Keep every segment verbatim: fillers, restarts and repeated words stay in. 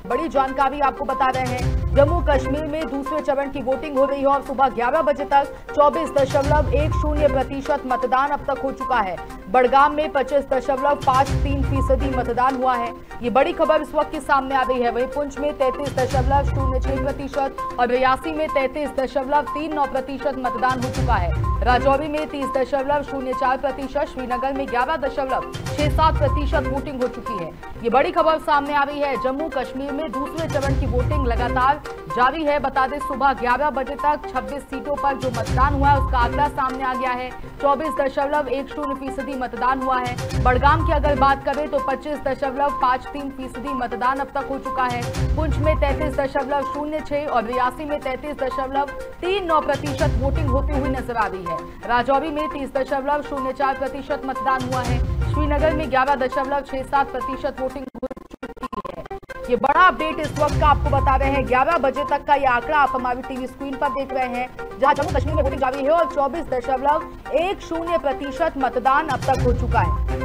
बड़ी जानकारी आपको बता रहे हैं। जम्मू कश्मीर में दूसरे चरण की वोटिंग हो रही है और सुबह ग्यारह बजे तक चौबीस दशमलव एक शून्य प्रतिशत मतदान अब तक हो चुका है। बड़गाम में पच्चीस दशमलव पांच तीन फीसदी मतदान हुआ है। ये बड़ी खबर इस वक्त की सामने आ रही है। वहीं पुंछ में तैंतीस दशमलव शून्य छह प्रतिशत और रियासी में तैंतीस दशमलव तीन नौ प्रतिशत मतदान हो चुका है। राजौरी में तीस दशमलव शून्य चार प्रतिशत, श्रीनगर में ग्यारह दशमलव छह सात प्रतिशत वोटिंग हो चुकी है। ये बड़ी खबर सामने आ रही है। जम्मू कश्मीर में दूसरे चरण की वोटिंग लगातार जारी है। बता दें सुबह ग्यारह बजे तक छब्बीस सीटों पर जो मतदान हुआ है उसका आंकड़ा सामने आ गया है। चौबीस दशमलव एक शून्य फीसदी मतदान हुआ है। बड़गाम की अगर बात करें तो पच्चीस दशमलव पांच तीन फीसदी मतदान अब तक हो चुका है। पुंछ में तैंतीस दशमलव शून्य छह और रियासी में तैंतीस दशमलव तीन नौ प्रतिशत वोटिंग होती हुई नजर आ रही है। राजौरी में तीस दशमलव शून्य चार प्रतिशत मतदान हुआ है। श्रीनगर में ग्यारह दशमलव छह सात प्रतिशत वोटिंग हो चुकी है। ये बड़ा अपडेट इस वक्त का आपको बता रहे हैं। ग्यारह बजे तक का ये आंकड़ा आप हमारी टीवी स्क्रीन पर देख रहे हैं, जहां जम्मू कश्मीर में वोटिंग जारी है और चौबीस दशमलव एक शून्य प्रतिशत मतदान अब तक हो चुका है।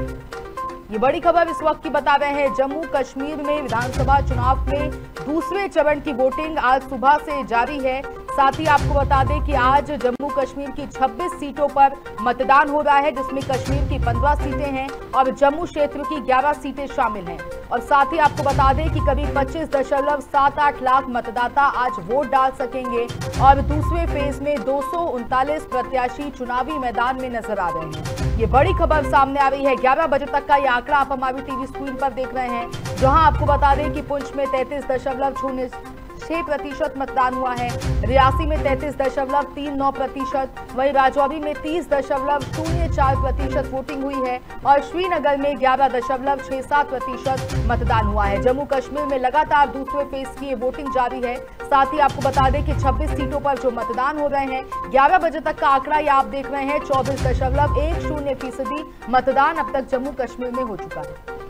ये बड़ी खबर इस वक्त की बता रहे हैं। जम्मू कश्मीर में विधानसभा चुनाव में दूसरे चरण की वोटिंग आज सुबह से जारी है। साथ ही आपको बता दें कि आज जम्मू कश्मीर की छब्बीस सीटों पर मतदान हो रहा है, जिसमें कश्मीर की पंद्रह सीटें हैं और जम्मू क्षेत्र की ग्यारह सीटें शामिल हैं। और साथ ही आपको बता दें कि करीब पच्चीस दशमलव सात आठ लाख मतदाता आज वोट डाल सकेंगे और दूसरे फेज में दो सौ उनतालीस प्रत्याशी चुनावी मैदान में नजर आ रहे हैं। ये बड़ी खबर सामने आ रही है। ग्यारह बजे तक का ये आंकड़ा आप हमारी टीवी स्क्रीन पर देख रहे हैं, जहां आपको बता दें कि पुंछ में तैंतीस दशमलव शून्य छह प्रतिशत मतदान हुआ है। रियासी में तैंतीस दशमलव तीन नौ प्रतिशत, वहीं राजौरी में तीस दशमलव शून्य चार प्रतिशत वोटिंग हुई है और श्रीनगर में ग्यारह दशमलव छह सात प्रतिशत मतदान हुआ है। जम्मू कश्मीर में लगातार दूसरे फेज की ये वोटिंग जारी है। साथ ही आपको बता दें कि छब्बीस सीटों पर जो मतदान हो रहे हैं, ग्यारह बजे तक का आंकड़ा ये आप देख रहे हैं, चौबीस दशमलव एक शून्य फीसदी मतदान अब तक जम्मू कश्मीर में हो चुका है।